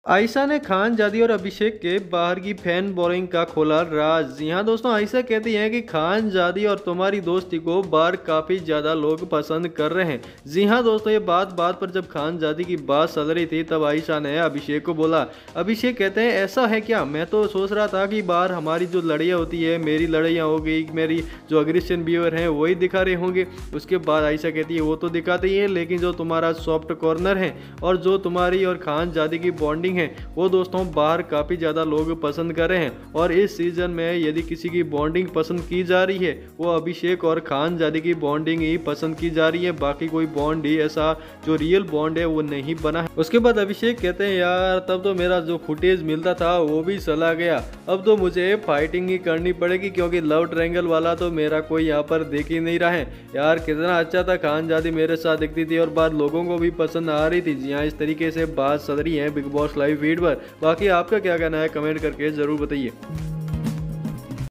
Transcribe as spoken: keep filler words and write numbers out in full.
आयशा ने खान जादी और अभिषेक के बाहर की फैन बोरिंग का खोला राज। जी हाँ दोस्तों, आयशा कहती हैं कि खान जादी और तुम्हारी दोस्ती को बाहर काफ़ी ज़्यादा लोग पसंद कर रहे हैं। जी हाँ दोस्तों, ये बात बात पर जब खान जादी की बात चल रही थी तब आयशा ने अभिषेक को बोला। अभिषेक कहते हैं ऐसा है क्या, मैं तो सोच रहा था कि बाहर हमारी जो लड़ाइयाँ होती है, मेरी लड़ाइयाँ हो गई, मेरी जो अग्रेशन बिहेवियर हैं वही दिखा रहे होंगे। उसके बाद आयशा कहती है वो तो दिखाते ही है, लेकिन जो तुम्हारा सॉफ्ट कॉर्नर है और जो तुम्हारी और खान जादी की बॉन्डिंग है वो दोस्तों बाहर काफ़ी ज़्यादा लोग पसंद कर रहे हैं। और इस सीज़न में यदि किसी की बॉन्डिंग पसंद की जा रही है वो अभिषेक और खान जादी की बॉन्डिंग ही पसंद की जा रही है, बाकी कोई बॉन्ड ही ऐसा जो रियल बॉन्ड है वो नहीं बना है। उसके बाद अभिषेक कहते हैं यार तब तो मेरा जो फुटेज मिलता था वो भी चला गया, अब तो मुझे फाइटिंग ही करनी पड़ेगी क्योंकि लव ट्रायंगल वाला तो मेरा कोई यहाँ पर देख ही नहीं रहा है। यार कितना अच्छा था, खान जादी मेरे साथ दिखती थी और बात लोगों को भी पसंद आ रही थी। जी हाँ, इस तरीके से बात चल रही है बिग बॉस लाइव फीड पर। बाकी आपका क्या कहना है कमेंट करके ज़रूर बताइए।